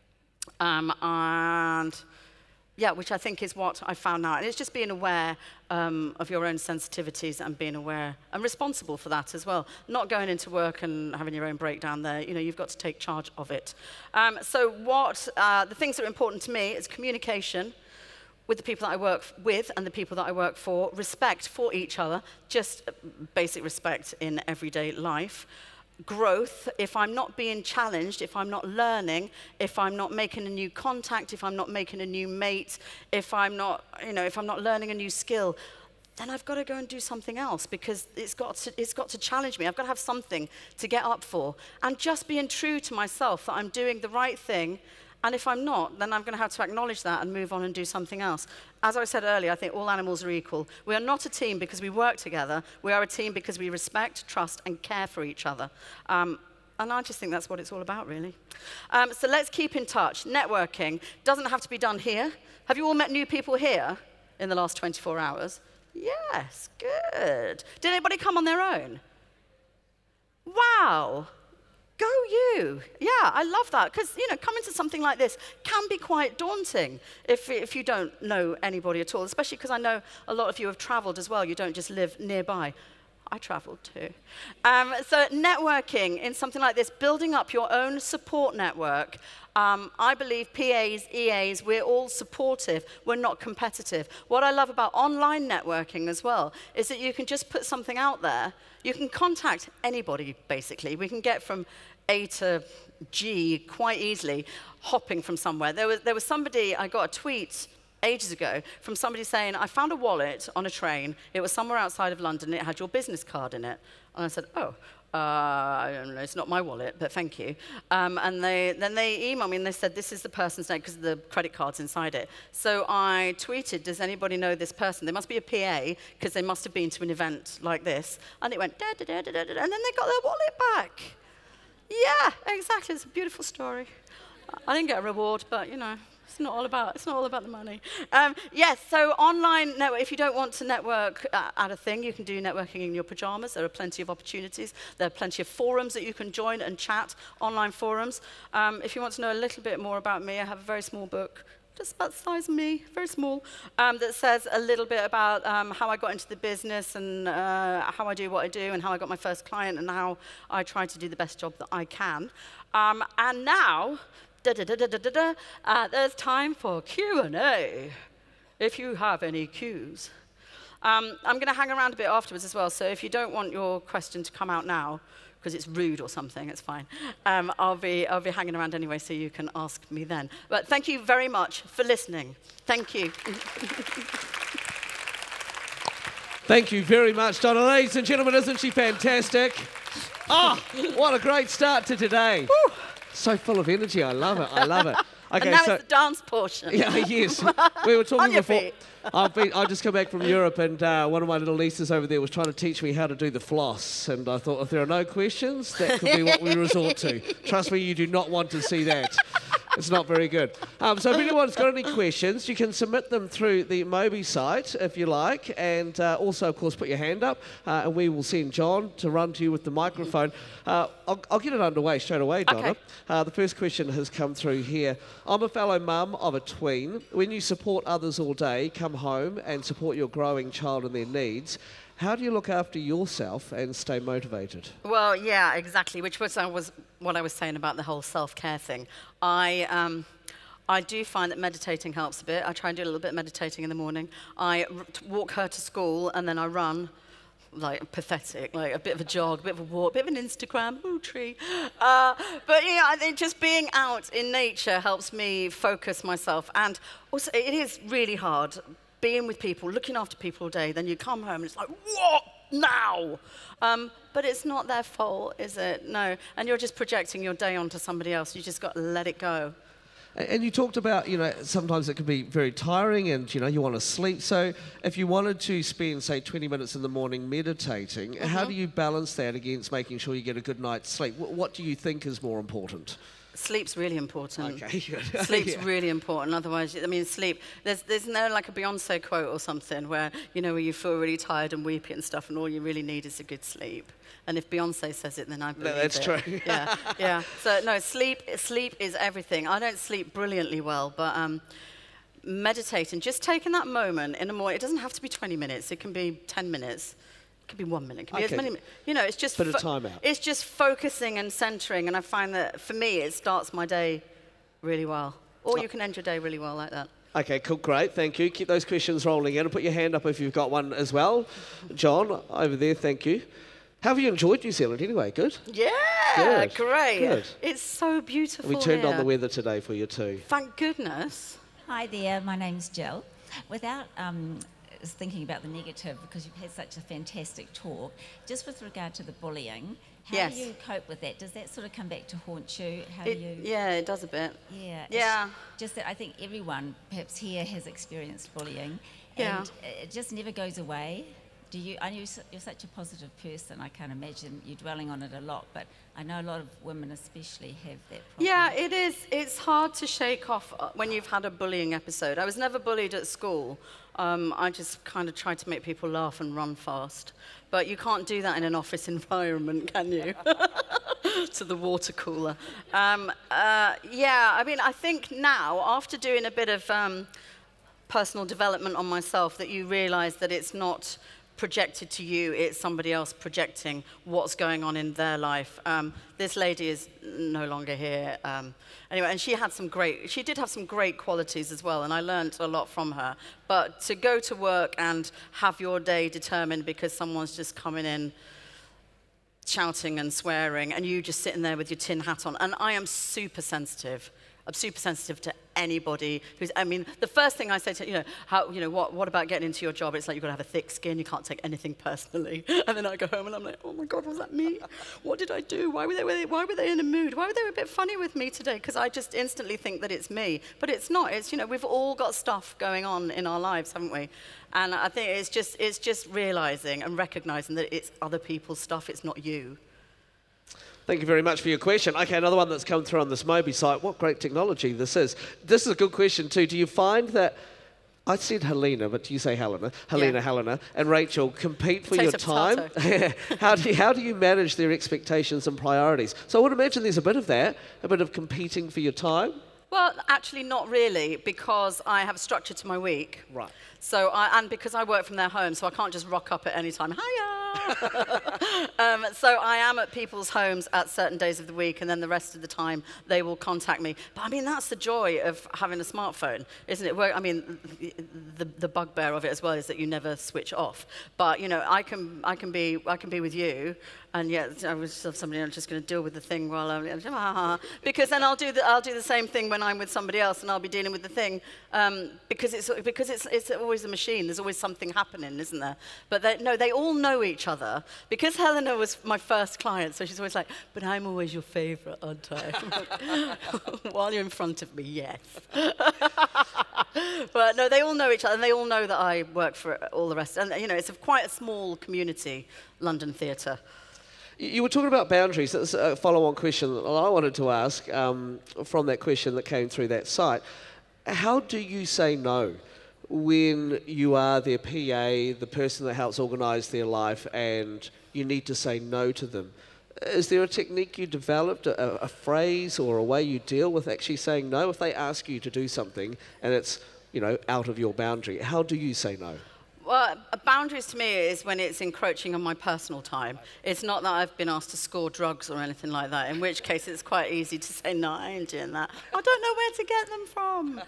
Which I think is what I found now. And it's just being aware of your own sensitivities and being aware and responsible for that as well. Not going into work and having your own breakdown there. You've got to take charge of it. So the things that are important to me is communication with the people that I work with and the people that I work for, respect for each other, just basic respect in everyday life. Growth, if I'm not being challenged, if I'm not learning, if I'm not making a new contact, if I'm not making a new mate, if I'm not learning a new skill, then I've got to go and do something else because it's got to challenge me. I've got to have something to get up for. And just being true to myself that I'm doing the right thing. And if I'm not, then I'm going to have to acknowledge that and move on and do something else. As I said earlier, I think all animals are equal. We are not a team because we work together. We are a team because we respect, trust, and care for each other. And I just think that's what it's all about, really. So let's keep in touch. Networking doesn't have to be done here. Have you all met new people here in the last 24 hours? Yes, good. Did anybody come on their own? Wow. Go you. Yeah, I love that. Because, coming to something like this can be quite daunting if you don't know anybody at all, especially because I know a lot of you have traveled as well. You don't just live nearby. I traveled too. So networking in something like this, building up your own support network. I believe PAs, EAs, we're all supportive. We're not competitive. What I love about online networking as well is that you can just put something out there. You can contact anybody, basically. We can get from A to G quite easily, hopping from somewhere. There was somebody, I got a tweet ages ago from somebody saying, I found a wallet on a train. It was somewhere outside of London. It had your business card in it. And I said, oh, I don't know, it's not my wallet, but thank you. And then they emailed me and they said, this is the person's name because the credit card's inside it. So I tweeted, does anybody know this person? They must be a PA because they must have been to an event like this. And it went, da, da, da, da, da, and then they got their wallet back. Yeah, exactly. It's a beautiful story. I didn't get a reward, but, it's not all about the money. Yes, so online network, if you don't want to network at a thing, you can do networking in your pajamas. There are plenty of opportunities. There are plenty of forums that you can join and chat, online forums. If you want to know a little bit more about me, I have a very small book, just about the size of me, very small, that says a little bit about how I got into the business and how I do what I do and how I got my first client and how I try to do the best job that I can. And now, there's time for Q&A, if you have any Qs. I'm going to hang around a bit afterwards as well, so if you don't want your question to come out now, because it's rude or something, it's fine. I'll be hanging around anyway, so you can ask me then. But thank you very much for listening. Thank you. Thank you very much, Donna. Ladies and gentlemen, isn't she fantastic? Oh, what a great start to today. Woo. So full of energy. I love it. I love it. Okay, and now it's the dance portion. Yeah, yes. We were talking On your before. feet. I just come back from Europe, and one of my little nieces over there was trying to teach me how to do the floss. And I thought, if there are no questions, that could be what we resort to. Trust me, you do not want to see that. It's not very good. So if anyone's got any questions, you can submit them through the Moby site, if you like. And also, of course, put your hand up, and we will send John to run to you with the microphone. I'll get it underway straight away, Donna. Okay. The first question has come through here. I'm a fellow mum of a tween. When you support others all day, come home and support your growing child and their needs, how do you look after yourself and stay motivated? Well, yeah, exactly, which was what I was saying about the whole self-care thing. I do find that meditating helps a bit. I try and do a little bit of meditating in the morning. I walk her to school, and then I run, like pathetic, like a bit of a jog, a bit of a walk, a bit of an Instagram, ooh, tree. But yeah, I think just being out in nature helps me focus myself. And also, it is really hard being with people, looking after people all day, then you come home and it's like, what now? But it's not their fault, is it? No. And you're just projecting your day onto somebody else. You just got to let it go. And you talked about, sometimes it can be very tiring and, you want to sleep. So if you wanted to spend, say, 20 minutes in the morning meditating, how do you balance that against making sure you get a good night's sleep? What do you think is more important? Sleep's really important. Okay, good. Sleep's really important. Otherwise, I mean, sleep. There's no like a Beyonce quote or something where where you feel really tired and weepy and stuff, and all you really need is a good sleep. And if Beyonce says it, then I believe that's it. true. Yeah, yeah. So no, sleep is everything. I don't sleep brilliantly well, but meditating, just taking that moment in the morning. It doesn't have to be 20 minutes. It can be 10 minutes. It could be 1 minute. It could be as many. It's just bit of time out. It's just focusing and centering, and I find that for me, it starts my day really well. Or you can end your day really well like that. Okay, cool, great, thank you. Keep those questions rolling in, and put your hand up if you've got one as well. John, over there, thank you. How have you enjoyed New Zealand anyway? Good? Yeah, good. Great. Good. It's so beautiful. We turned here. on the weather today for you too. Thank goodness. Hi there, my name's Jill. Without thinking about the negative, because you've had such a fantastic talk, just with regard to the bullying, how do you cope with that? Does that sort of come back to haunt you? Yeah, it does a bit. Yeah. Yeah. Just that I think everyone, perhaps here, has experienced bullying. Yeah. And it just never goes away. I know you're such a positive person, I can't imagine you dwelling on it a lot, but I know a lot of women especially have that problem. Yeah, it is. It's hard to shake off when you've had a bullying episode. I was never bullied at school. I just kind of tried to make people laugh and run fast. But you can't do that in an office environment, can you? To the water cooler. Yeah, I mean, I think now, after doing a bit of personal development on myself, that you realise that it's not projected to you, it's somebody else projecting what's going on in their life. This lady is no longer here. Anyway, and she did have some great qualities as well, and I learned a lot from her. But to go to work and have your day determined because someone's just coming in shouting and swearing, and you just sitting there with your tin hat on, and I am super sensitive. I'm super sensitive to anybody who's, I mean, the first thing I say to, what about getting into your job? It's like you've got to have a thick skin, you can't take anything personally. And then I go home and I'm like, oh my God, was that me? What did I do? Why were they in a mood? Why were they a bit funny with me today? Because I just instantly think that it's me. But it's not. It's, we've all got stuff going on in our lives, haven't we? And I think it's just realizing and recognizing that it's other people's stuff, it's not you. Thank you very much for your question. Okay, another one that's come through on this Moby site. What great technology this is. This is a good question too. Do you find that, I said Helena, but do you say Helena? Helena, and Rachel compete for your time? How do you manage their expectations and priorities? So I would imagine there's a bit of that, a bit of competing for your time. Well, actually not really, because I have a structure to my week. Right. So, and because I work from their home, so I can't just rock up at any time. Hiya! So I am at people's homes at certain days of the week, and then the rest of the time they will contact me. But I mean, that's the joy of having a smartphone, isn't it? I mean, the bugbear of it as well is that you never switch off. But you know, I can be with you, and yet I was somebody else just going to deal with the thing while I'm because then I'll do the same thing when I'm with somebody else, and I'll be dealing with the thing because it's always a machine. There's always something happening, isn't there? But they all know each other. Because Helena was my first client, so she's always like, but I'm always your favorite, aren't I? While you're in front of me, yes. But no, they all know each other, and they all know that I work for all the rest. And you know, it's quite a small community, London theatre. You were talking about boundaries. That's a follow-on question that I wanted to ask from that question that came through that site. How do you say no when you are their PA, the person that helps organise their life, and you need to say no to them? Is there a technique you developed, a phrase or a way you deal with actually saying no? If they ask you to do something and it's, you know, out of your boundary, how do you say no? Well, boundaries to me is when it's encroaching on my personal time. It's not that I've been asked to score drugs or anything like that, in which case it's quite easy to say, no, I ain't doing that. I don't know where to get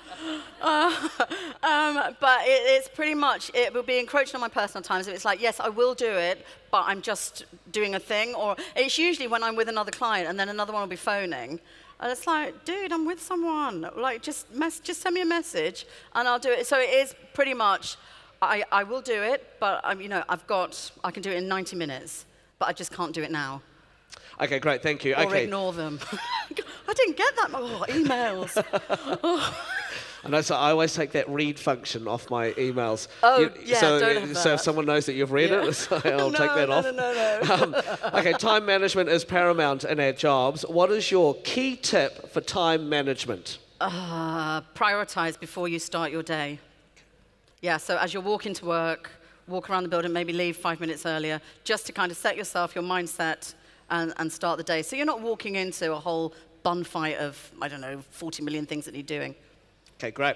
them from. But it's pretty much, it will be encroaching on my personal time. So it's like, yes, I will do it, but I'm just doing a thing. Or it's usually when I'm with another client and then another one will be phoning. And it's like, dude, I'm with someone. Like, just send me a message and I'll do it. So it is pretty much, I will do it, but you know, I can do it in 90 minutes, but I just can't do it now. Okay, great, thank you. Or ignore them. I didn't get that. Oh, emails. Oh. I know, so I always take that read function off my emails. Oh, yeah, so, don't have that. So if someone knows that you've read it, so I'll take that off. No. Okay, time management is paramount in our jobs. What is your key tip for time management? Prioritize before you start your day. Yeah, so as you're walking to work, walk around the building, maybe leave 5 minutes earlier, just to kind of set yourself, your mindset, and start the day. So you're not walking into a whole bun fight of, I don't know, 40 million things that you're doing. Okay, great.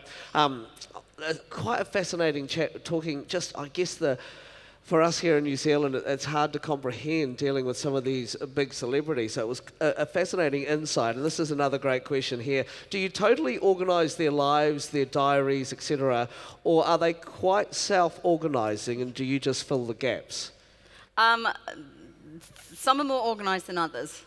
Quite a fascinating chat, talking just, I guess, for us here in New Zealand, it's hard to comprehend dealing with some of these big celebrities. So it was a fascinating insight. And this is another great question here. Do you totally organise their lives, their diaries, etc., or are they quite self-organising, and do you just fill the gaps? Some are more organised than others.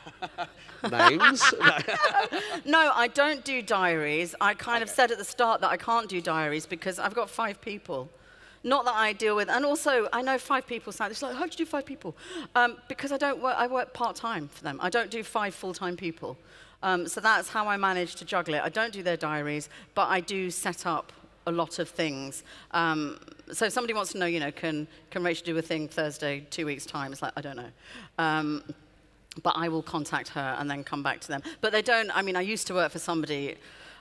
Names? No, I don't do diaries. I kind of said at the start that I can't do diaries because I've got 5 people. Not that I deal with, and also I know 5 people sound, it's like, how'd you do 5 people? Because I work part-time for them. I don't do 5 full-time people. So that's how I manage to juggle it. I don't do their diaries, but I do set up a lot of things. So if somebody wants to know, you know, can Rachel do a thing Thursday, 2 weeks' time? It's like, I don't know. But I will contact her and then come back to them. But they don't, I mean, I used to work for somebody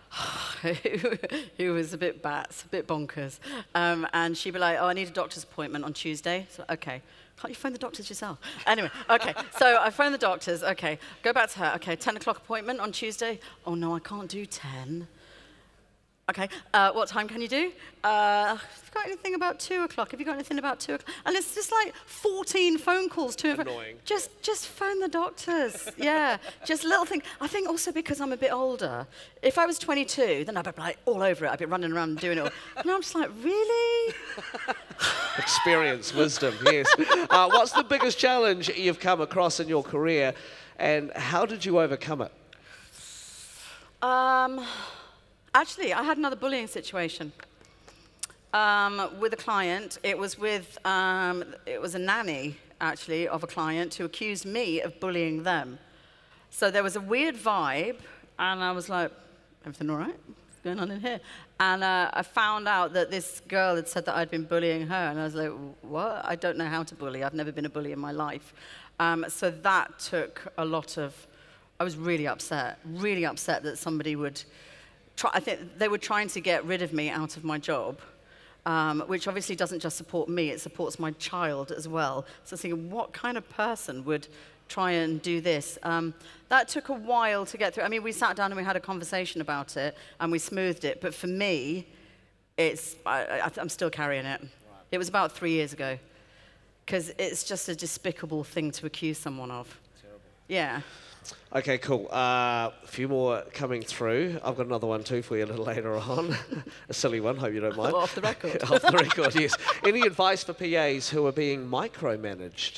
who was a bit bonkers. And she'd be like, oh, I need a doctor's appointment on Tuesday. So, okay. Can't you phone the doctors yourself? Anyway, okay. So I phone the doctors. Okay. Go back to her. Okay, 10 o'clock appointment on Tuesday. Oh, no, I can't do 10. Okay, what time can you do? Have you got anything about 2 o'clock? Have you got anything about 2 o'clock? And it's just like 14 phone calls to Annoying. Just phone the doctors. Yeah, just little things. I think also because I'm a bit older. If I was 22, then I'd be like all over it. I'd be running around and doing it all. And I'm just like, really? Experience, wisdom, yes. What's the biggest challenge you've come across in your career, and how did you overcome it? Actually, I had another bullying situation with a client. It was a nanny, actually, of a client who accused me of bullying them. So there was a weird vibe, and I was like, everything all right? What's going on in here? And I found out that this girl had said that I'd been bullying her, and I was like, what? I don't know how to bully. I've never been a bully in my life. So that took a lot of, I was really upset that somebody would I think they were trying to get rid of me out of my job, which obviously doesn't just support me, it supports my child as well. So I was thinking, what kind of person would try and do this? That took a while to get through. I mean, we sat down and we had a conversation about it, and we smoothed it. But for me, I'm still carrying it. Right. It was about 3 years ago. because it's just a despicable thing to accuse someone of. Terrible. Yeah. Okay, cool. A few more coming through. I've got another one too for you a little later on. A silly one, hope you don't mind. Off the record. Off the record, yes. Any advice for PAs who are being micromanaged?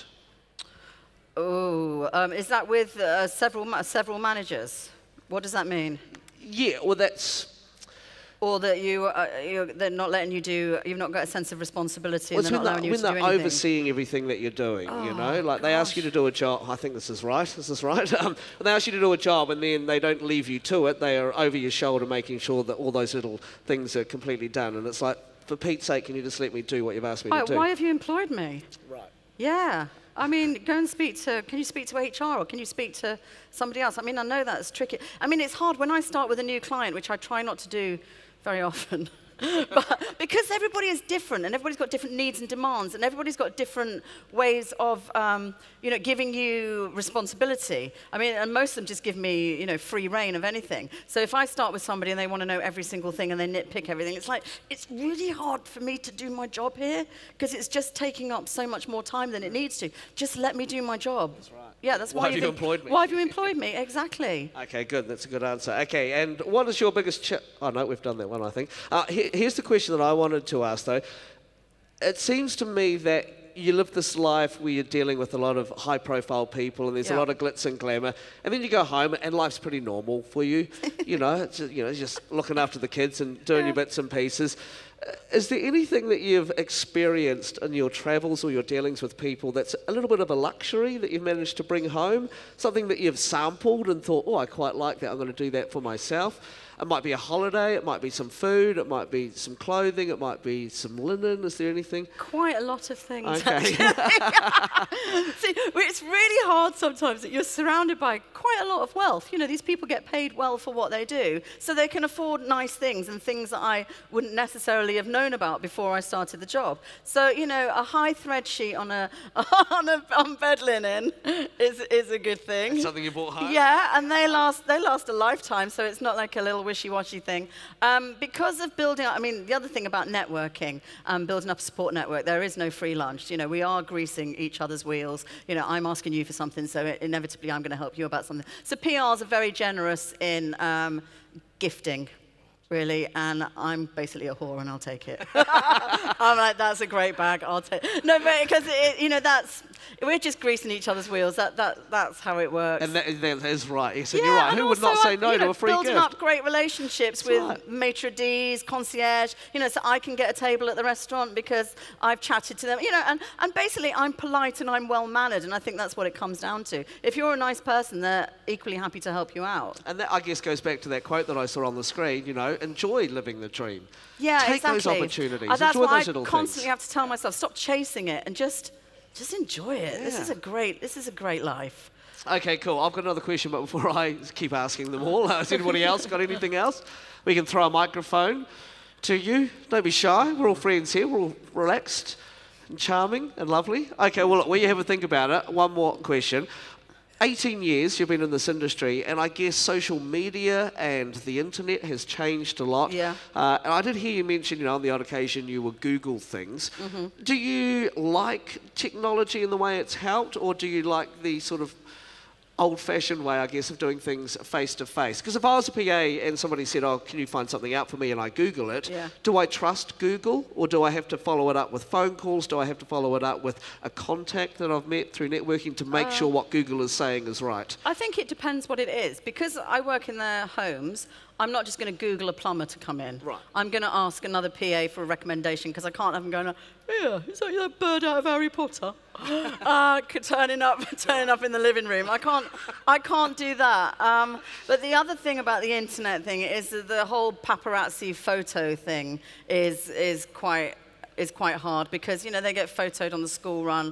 Oh, is that with several managers? What does that mean? Yeah, well, that's... Or that they're not letting you do, you've not got a sense of responsibility, well, and they're not allowing you to do anything. When they're overseeing everything that you're doing, you know? Like, they ask you to do a job, I think this is right, they ask you to do a job, and then they don't leave you to it. They are over your shoulder making sure that all those little things are completely done. And it's like, for Pete's sake, can you just let me do what you've asked me to do? Why have you employed me? Right. Yeah. I mean, go and can you speak to HR, or can you speak to somebody else? I mean, I know that's tricky. I mean, it's hard when I start with a new client, which I try not to do very often. But because everybody is different, and everybody's got different needs and demands, and everybody's got different ways of, giving you responsibility. I mean, and most of them just give me, free reign of anything. So if I start with somebody and they want to know every single thing and they nitpick everything, it's like, it's really hard for me to do my job here, because it's just taking up so much more time than it needs to. Just let me do my job. That's right. Yeah, that's why have you employed me? Why have you employed me? Exactly. Okay, good. That's a good answer. Okay, and what is your biggest oh, no, we've done that one, I think. Here's the question that I wanted to ask, though. It seems to me that you live this life where you're dealing with a lot of high-profile people, and there's a lot of glitz and glamour, and then you go home, and life's pretty normal for you. It's just looking after the kids and doing your bits and pieces. Is there anything that you've experienced in your travels or your dealings with people that's a little bit of a luxury that you've managed to bring home? Something that you've sampled and thought, oh, I quite like that, I'm going to do that for myself? It might be a holiday, it might be some food, it might be some clothing, it might be some linen. Is there anything? Quite a lot of things, okay. See, it's really hard sometimes that you're surrounded by quite a lot of wealth. These people get paid well for what they do, so they can afford nice things and things that I wouldn't necessarily have known about before I started the job. So, a high thread sheet on on bed linen is a good thing. That's something you bought home? Yeah, and they last a lifetime, so it's not like a little wishy-washy thing. Because of building up, the other thing about networking, building up a support network, there is no free lunch. We are greasing each other's wheels. I'm asking you for something, so inevitably I'm going to help you about something. So PRs are very generous in gifting, really, and I'm basically a whore, and I'll take it. I'm like, that's a great bag, I'll take it. No, but because we're just greasing each other's wheels. That's how it works. And that is right. Yes, and you're right. Who would not say no to a free gift? Building up great relationships with maitre d's, concierge, so I can get a table at the restaurant because I've chatted to them, and basically I'm polite and I'm well-mannered, and I think that's what it comes down to. If you're a nice person, they're equally happy to help you out. And that, I guess, goes back to that quote that I saw on the screen, enjoy living the dream. Yeah, Take exactly. those opportunities. That's enjoy what those I little constantly things. have to tell myself, stop chasing it and just enjoy it. Yeah. This is a great life. Okay, cool. I've got another question, but before I keep asking them all, has anybody else got anything else? We can throw a microphone to you. Don't be shy. We're all friends here. We're all relaxed and charming and lovely. Okay, well, look, while you have a think about it, one more question. 18 years you've been in this industry, and I guess social media and the internet has changed a lot. Yeah. And I did hear you mention, on the odd occasion you will Google things. Mm-hmm. Do you like technology in the way it's helped, or do you like the sort of old-fashioned way, I guess, of doing things face-to-face? Because if I was a PA and somebody said, oh, can you find something out for me, and I Google it, do I trust Google, or do I have to follow it up with phone calls? Do I have to follow it up with a contact that I've met through networking to make sure what Google is saying is right? I think it depends what it is. Because I work in their homes, I'm not just going to Google a plumber to come in. Right. I'm going to ask another PA for a recommendation, because I can't have them going, yeah, is that bird out of Harry Potter? turning up in the living room. I can't do that. But the other thing about the internet thing is that the whole paparazzi photo thing is quite hard, because they get photoed on the school run.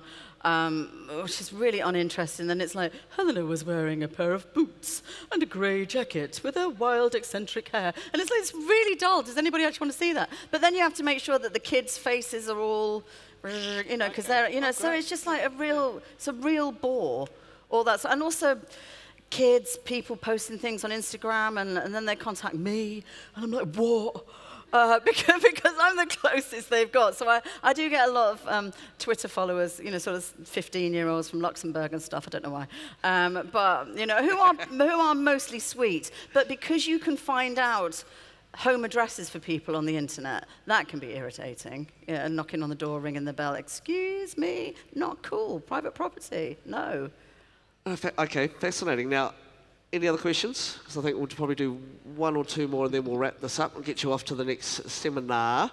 Which is really uninteresting. Then it's like, Helena was wearing a pair of boots and a grey jacket with her wild, eccentric hair. And it's like, it's really dull. Does anybody actually want to see that? But then you have to make sure that the kids' faces are all, because they're, so it's just like it's a real bore. All that, and also people posting things on Instagram, and then they contact me, and I'm like, what? because I'm the closest they've got. So I do get a lot of Twitter followers, you know, sort of 15-year-olds from Luxembourg and stuff. I don't know why, but you know, who are mostly sweet. But because you can find out home addresses for people on the internet, that can be irritating. Yeah, knocking on the door, ringing the bell. Excuse me, not cool. Private property, no. Okay, fascinating. Now, any other questions? Because I think we'll probably do one or two more and then we'll wrap this up and get you off to the next seminar.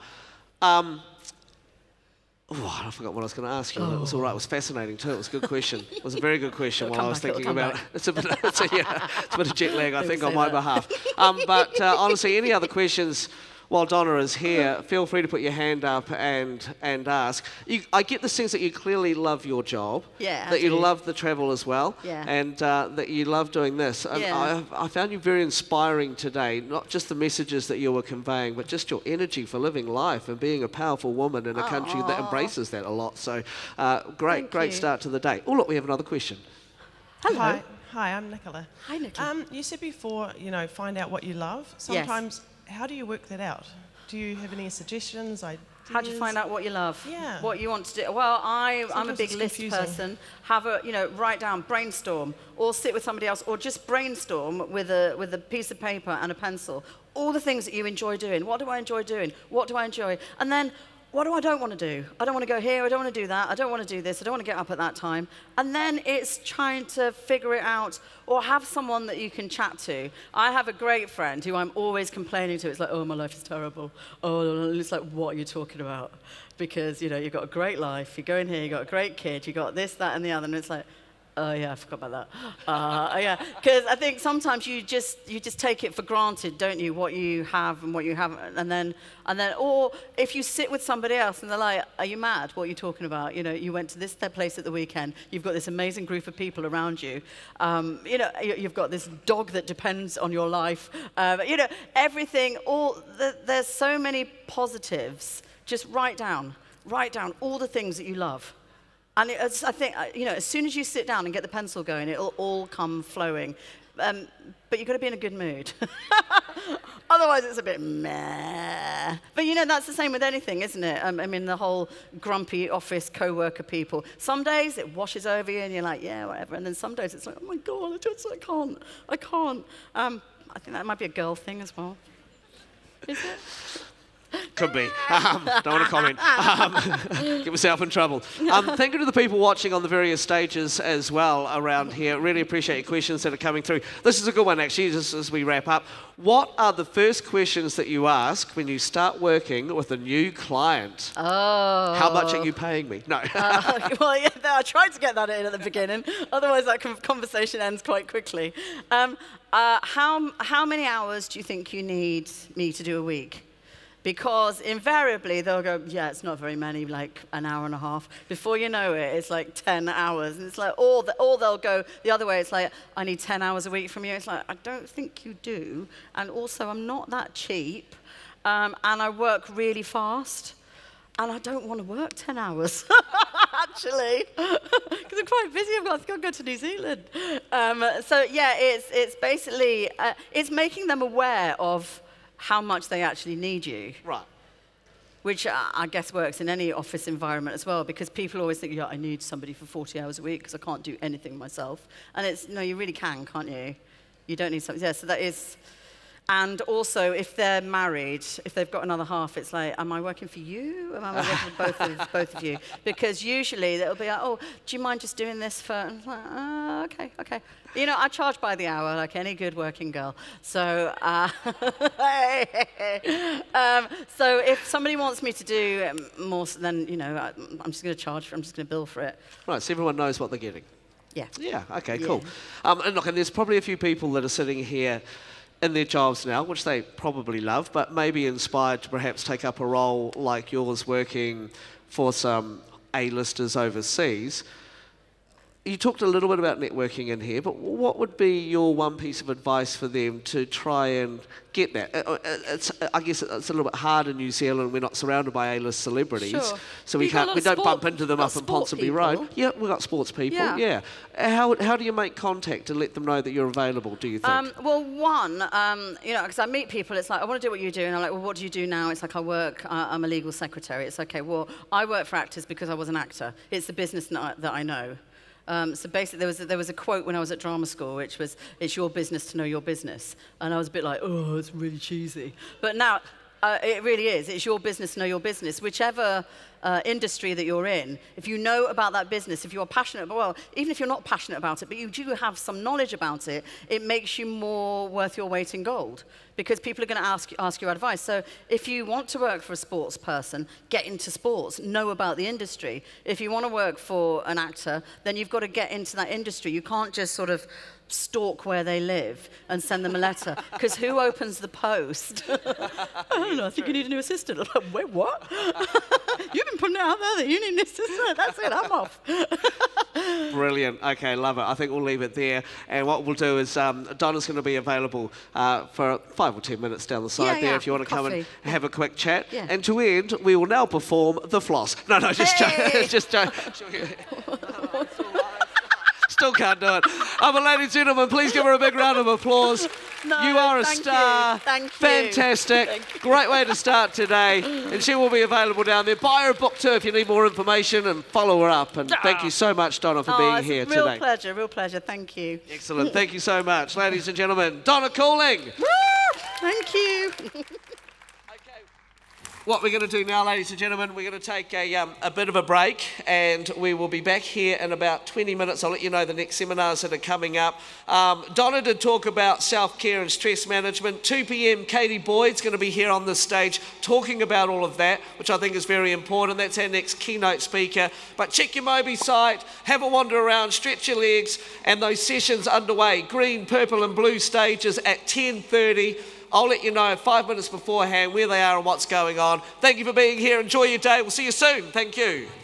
I forgot what I was going to ask you. It was all right. It was fascinating too. It was a good question. It was a very good question while I was thinking about it. It's a bit of jet lag, I think, on my behalf. But honestly, any other questions while Donna is here, feel free to put your hand up and ask. I get the sense that you clearly love your job, that you love the travel as well, and that you love doing this. And I found you very inspiring today, not just the messages that you were conveying, but just your energy for living life and being a powerful woman in a country that embraces that a lot. So great start to the day. Oh, look, we have another question. Hello. Hi, I'm Nicola. Hi, Nicola. You said before, you know, find out what you love. Sometimes, how do you work that out? Do you have any suggestions, ideas? How do you find out what you love? Yeah. What you want to do? Well, I'm a big list person. Write down, brainstorm, or sit with somebody else, or just brainstorm with a piece of paper and a pencil. All the things that you enjoy doing. What do I enjoy doing? What do I enjoy? And then, what do I don't want to do? I don't want to go here, I don't want to do that, I don't want to do this, I don't want to get up at that time. And then it's trying to figure it out, or have someone that you can chat to. I have a great friend who I'm always complaining to. It's like, oh, my life is terrible. Oh, it's like, what are you talking about? Because, you know, you've got a great life, you go in here, you've got a great kid, you've got this, that, and the other, and it's like, oh yeah, I forgot about that. Because I think sometimes you just take it for granted, don't you? What you have and what you haven't, and then, or if you sit with somebody else and they're like, "Are you mad? What are you talking about? You know, you went to this place at the weekend. You've got this amazing group of people around you. You know, you've got this dog that depends on your life. You know, everything. There's so many positives. Just write down all the things that you love." And I think, you know, as soon as you sit down and get the pencil going, it'll all come flowing. But you've got to be in a good mood. Otherwise, it's a bit meh. But, you know, that's the same with anything, isn't it? I mean, the whole grumpy office co-worker people. Some days it washes over you and you're like, yeah, whatever. And then some days it's like, oh, my God, I can't. I think that might be a girl thing as well. Is it? Could be. Don't want to comment. Get myself in trouble. Thank you to the people watching on the various stages as well around here. Really appreciate your questions that are coming through. This is a good one, actually, just as we wrap up. What are the first questions that you ask when you start working with a new client? Oh. How much are you paying me? No. Well, yeah, I tried to get that in at the beginning. Otherwise, that conversation ends quite quickly. How many hours do you think you need me to do a week? Because invariably they'll go, yeah, it's not very many, like an hour and a half. Before you know it, it's like 10 hours. And it's like, or they'll go the other way. It's like, I need 10 hours a week from you. It's like, I don't think you do. And also, I'm not that cheap. And I work really fast. And I don't want to work 10 hours, actually, because I'm quite busy. I've got to go to New Zealand. So yeah, it's basically, it's making them aware of how much they actually need you. Right. Which I guess works in any office environment as well, because people always think, yeah, I need somebody for 40 hours a week because I can't do anything myself. And it's, no, you really can, can't you? You don't need something. Yeah, so that is, and also if they're married, if they've got another half, it's like, am I working for you? Or am I working for both of you? Because usually they'll be like, oh, do you mind just doing this for, and it's like, okay. You know, I charge by the hour, like any good working girl. So, so if somebody wants me to do more, then, you know, I'm just going to charge for it. I'm just going to bill for it. Right, so everyone knows what they're getting. Yeah. Yeah, okay, cool. And look, and there's probably a few people that are sitting here in their jobs now, which they probably love, but maybe inspired to perhaps take up a role like yours working for some A-listers overseas. you talked a little bit about networking in here, but what would be your one piece of advice for them to try and get that? I guess it's a little bit hard in New Zealand. We're not surrounded by A-list celebrities, sure. so we don't bump into them up in Ponsonby Road. Yeah, we've got sports people. Yeah. How do you make contact and let them know that you're available? Do you think? Well, one, you know, because I meet people, it's like I want to do what you do, and I'm like, well, what do you do now? It's like I'm a legal secretary. It's okay. Well, I work for actors because I was an actor. It's the business that I know. So basically, there was a quote when I was at drama school, which was, "It's your business to know your business," and I was a bit like, "Oh, it's really cheesy." But now, it really is. It's your business to know your business, whichever industry that you're in. If you know about that business, if you're passionate, well, even if you're not passionate about it, but you do have some knowledge about it, it makes you more worth your weight in gold, because people are going to ask you advice. So if you want to work for a sports person, get into sports, know about the industry. If you want to work for an actor, then you've got to get into that industry. You can't just sort of stalk where they live and send them a letter, because who opens the post? I don't know, I think you need a new assistant. I'm like, wait, what? You've been putting it out there that you need an assistant. That's it, I'm off. Brilliant. Okay, love it. I think we'll leave it there. And what we'll do is Donna's going to be available for 5 or 10 minutes down the side there if you want to come and have a quick chat. Yeah. And to end, we will now perform the floss. No, just joking. Still can't do it. But ladies and gentlemen, please give her a big round of applause. You are a star. Thank you. Fantastic. Great way to start today. And she will be available down there. Buy her a book too if you need more information, and follow her up. And thank you so much, Donna, for being here today. Real pleasure. Thank you. Excellent. Thank you so much. Ladies and gentlemen, Donna Coulling. Thank you. What we're going to do now, ladies and gentlemen, we're going to take a bit of a break, and we will be back here in about 20 minutes. I'll let you know the next seminars that are coming up. Donna did talk about self-care and stress management. 2 p.m, Katie Boyd's going to be here on this stage talking about all of that, which I think is very important. That's our next keynote speaker. But check your Moby site, have a wander around, stretch your legs, and those sessions underway. Green, purple and blue stages at 10:30. I'll let you know 5 minutes beforehand where they are and what's going on. Thank you for being here. Enjoy your day. We'll see you soon. Thank you.